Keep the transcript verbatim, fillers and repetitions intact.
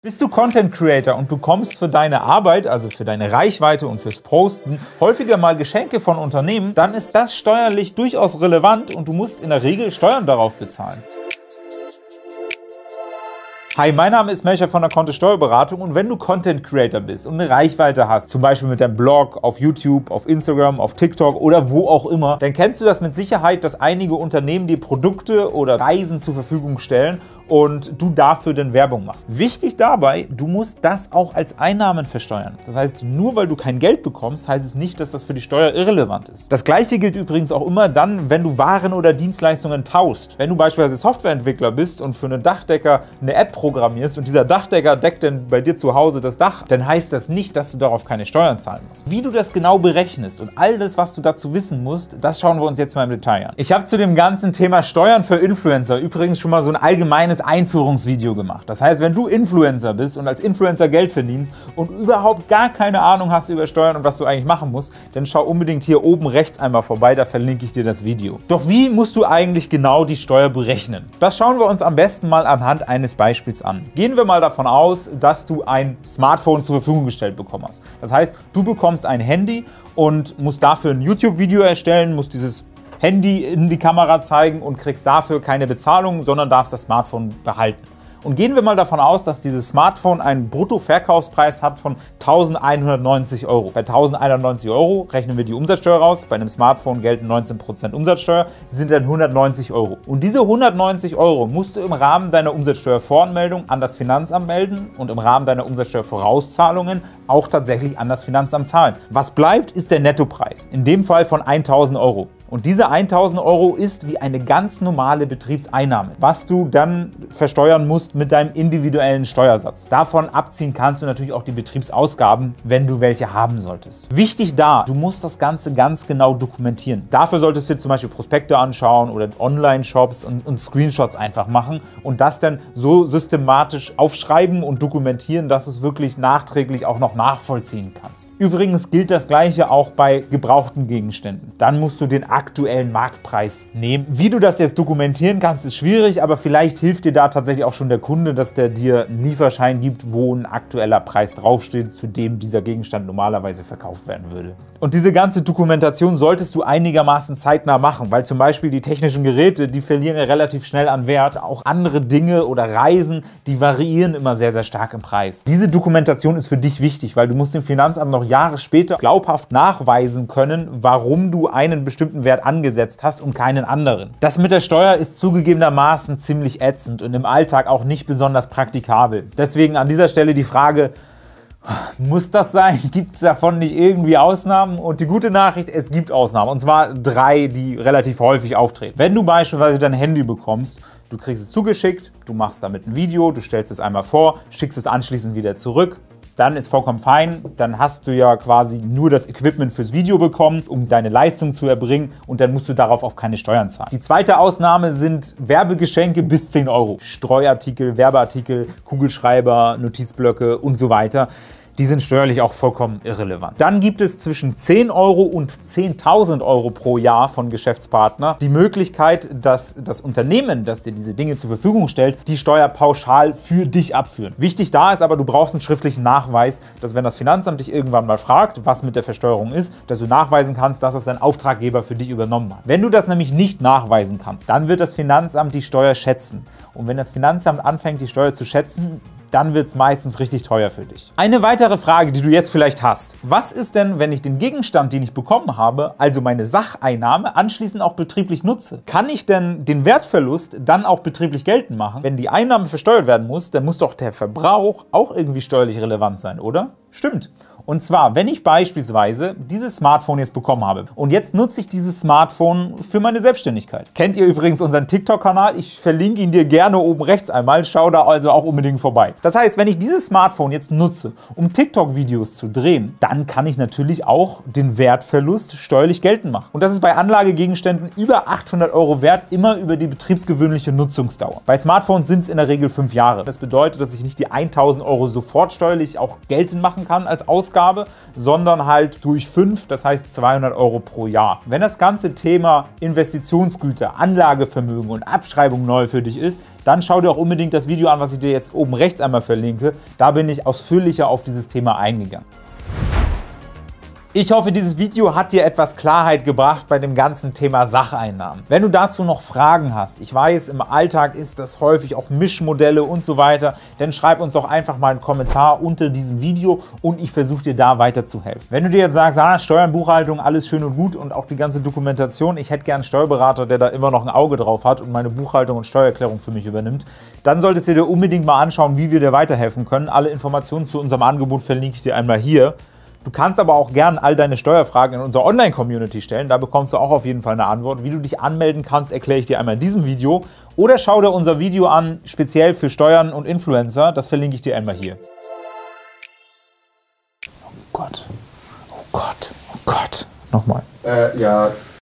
Bist du Content Creator und bekommst für deine Arbeit, also für deine Reichweite und fürs Posten, häufiger mal Geschenke von Unternehmen, dann ist das steuerlich durchaus relevant und du musst in der Regel Steuern darauf bezahlen. Hi, mein Name ist Melcher von der Konthe Steuerberatung und wenn du Content Creator bist und eine Reichweite hast, zum Beispiel mit deinem Blog, auf YouTube, auf Instagram, auf TikTok oder wo auch immer, dann kennst du das mit Sicherheit, dass einige Unternehmen dir Produkte oder Reisen zur Verfügung stellen und du dafür dann Werbung machst. Wichtig dabei, du musst das auch als Einnahmen versteuern. Das heißt, nur weil du kein Geld bekommst, heißt es nicht, dass das für die Steuer irrelevant ist. Das Gleiche gilt übrigens auch immer dann, wenn du Waren oder Dienstleistungen tauschst. Wenn du beispielsweise Softwareentwickler bist und für einen Dachdecker eine App programmierst und dieser Dachdecker deckt dann bei dir zu Hause das Dach, dann heißt das nicht, dass du darauf keine Steuern zahlen musst. Wie du das genau berechnest und all das, was du dazu wissen musst, das schauen wir uns jetzt mal im Detail an. Ich habe zu dem ganzen Thema Steuern für Influencer übrigens schon mal so ein allgemeines Einführungsvideo gemacht. Das heißt, wenn du Influencer bist und als Influencer Geld verdienst und überhaupt gar keine Ahnung hast über Steuern und was du eigentlich machen musst, dann schau unbedingt hier oben rechts einmal vorbei, da verlinke ich dir das Video. Doch wie musst du eigentlich genau die Steuer berechnen? Das schauen wir uns am besten mal anhand eines Beispiels an. Gehen wir mal davon aus, dass du ein Smartphone zur Verfügung gestellt bekommen hast. Das heißt, du bekommst ein Handy und musst dafür ein YouTube-Video erstellen, musst dieses Handy in die Kamera zeigen und kriegst dafür keine Bezahlung, sondern darfst das Smartphone behalten. Und gehen wir mal davon aus, dass dieses Smartphone einen Bruttoverkaufspreis hat von eintausendeinhundertneunzig Euro. Bei eintausendeinhundertneunzig Euro rechnen wir die Umsatzsteuer raus. Bei einem Smartphone gelten neunzehn Prozent Umsatzsteuer, sind dann hundertneunzig Euro. Und diese hundertneunzig Euro musst du im Rahmen deiner Umsatzsteuervoranmeldung an das Finanzamt melden und im Rahmen deiner Umsatzsteuervorauszahlungen auch tatsächlich an das Finanzamt zahlen. Was bleibt, ist der Nettopreis, in dem Fall von eintausend Euro. Und diese eintausend Euro ist wie eine ganz normale Betriebseinnahme, was du dann versteuern musst mit deinem individuellen Steuersatz. Davon abziehen kannst du natürlich auch die Betriebsausgaben, wenn du welche haben solltest. Wichtig da, du musst das Ganze ganz genau dokumentieren. Dafür solltest du dir zum Beispiel Prospekte anschauen oder Online-Shops und, und Screenshots einfach machen und das dann so systematisch aufschreiben und dokumentieren, dass du es wirklich nachträglich auch noch nachvollziehen kannst. Übrigens gilt das Gleiche auch bei gebrauchten Gegenständen. Dann musst du den aktuellen Marktpreis nehmen. Wie du das jetzt dokumentieren kannst, ist schwierig, aber vielleicht hilft dir da tatsächlich auch schon der Kunde, dass der dir einen Lieferschein gibt, wo ein aktueller Preis draufsteht, zu dem dieser Gegenstand normalerweise verkauft werden würde. Und diese ganze Dokumentation solltest du einigermaßen zeitnah machen, weil zum Beispiel die technischen Geräte, die verlieren ja relativ schnell an Wert. Auch andere Dinge oder Reisen, die variieren immer sehr, sehr stark im Preis. Diese Dokumentation ist für dich wichtig, weil du musst dem Finanzamt noch Jahre später glaubhaft nachweisen können, warum du einen bestimmten Wert angesetzt hast und keinen anderen. Das mit der Steuer ist zugegebenermaßen ziemlich ätzend und im Alltag auch nicht besonders praktikabel. Deswegen an dieser Stelle die Frage, muss das sein? Gibt es davon nicht irgendwie Ausnahmen? Und die gute Nachricht, es gibt Ausnahmen. Und zwar drei, die relativ häufig auftreten. Wenn du beispielsweise dein Handy bekommst, du kriegst es zugeschickt, du machst damit ein Video, du stellst es einmal vor, schickst es anschließend wieder zurück, dann ist vollkommen fein, dann hast du ja quasi nur das Equipment fürs Video bekommen, um deine Leistung zu erbringen und dann musst du darauf auch keine Steuern zahlen. Die zweite Ausnahme sind Werbegeschenke bis zehn Euro. Streuartikel, Werbeartikel, Kugelschreiber, Notizblöcke und so weiter. Die sind steuerlich auch vollkommen irrelevant. Dann gibt es zwischen zehn Euro und zehntausend Euro pro Jahr von Geschäftspartner die Möglichkeit, dass das Unternehmen, das dir diese Dinge zur Verfügung stellt, die Steuer pauschal für dich abführen. Wichtig da ist aber, du brauchst einen schriftlichen Nachweis, dass wenn das Finanzamt dich irgendwann mal fragt, was mit der Versteuerung ist, dass du nachweisen kannst, dass das dein Auftraggeber für dich übernommen hat. Wenn du das nämlich nicht nachweisen kannst, dann wird das Finanzamt die Steuer schätzen. Und wenn das Finanzamt anfängt, die Steuer zu schätzen, dann wird es meistens richtig teuer für dich. Eine weitere Frage, die du jetzt vielleicht hast. Was ist denn, wenn ich den Gegenstand, den ich bekommen habe, also meine Sacheinnahme, anschließend auch betrieblich nutze? Kann ich denn den Wertverlust dann auch betrieblich geltend machen? Wenn die Einnahme versteuert werden muss, dann muss doch der Verbrauch auch irgendwie steuerlich relevant sein, oder? Stimmt. Und zwar, wenn ich beispielsweise dieses Smartphone jetzt bekommen habe und jetzt nutze ich dieses Smartphone für meine Selbstständigkeit. Kennt ihr übrigens unseren TikTok-Kanal? Ich verlinke ihn dir gerne oben rechts einmal, schau da also auch unbedingt vorbei. Das heißt, wenn ich dieses Smartphone jetzt nutze, um TikTok-Videos zu drehen, dann kann ich natürlich auch den Wertverlust steuerlich geltend machen. Und das ist bei Anlagegegenständen über achthundert Euro wert, immer über die betriebsgewöhnliche Nutzungsdauer. Bei Smartphones sind es in der Regel fünf Jahre. Das bedeutet, dass ich nicht die eintausend Euro sofort steuerlich auch geltend machen kann als Ausgabe, sondern halt durch fünf, das heißt zweihundert Euro pro Jahr. Wenn das ganze Thema Investitionsgüter, Anlagevermögen und Abschreibung neu für dich ist, dann schau dir auch unbedingt das Video an, was ich dir jetzt oben rechts einmal verlinke. Da bin ich ausführlicher auf dieses Thema eingegangen. Ich hoffe, dieses Video hat dir etwas Klarheit gebracht bei dem ganzen Thema Sacheinnahmen. Wenn du dazu noch Fragen hast, ich weiß, im Alltag ist das häufig auch Mischmodelle und so weiter, dann schreib uns doch einfach mal einen Kommentar unter diesem Video und ich versuche dir da weiterzuhelfen. Wenn du dir jetzt sagst, ah, Steuern, Buchhaltung, alles schön und gut und auch die ganze Dokumentation, ich hätte gern einen Steuerberater, der da immer noch ein Auge drauf hat und meine Buchhaltung und Steuererklärung für mich übernimmt, dann solltest du dir unbedingt mal anschauen, wie wir dir weiterhelfen können. Alle Informationen zu unserem Angebot verlinke ich dir einmal hier. Du kannst aber auch gerne all deine Steuerfragen in unserer Online-Community stellen. Da bekommst du auch auf jeden Fall eine Antwort. Wie du dich anmelden kannst, erkläre ich dir einmal in diesem Video. Oder schau dir unser Video an, speziell für Steuern und Influencer. Das verlinke ich dir einmal hier. Oh Gott. Oh Gott. Oh Gott. Nochmal. Äh, ja.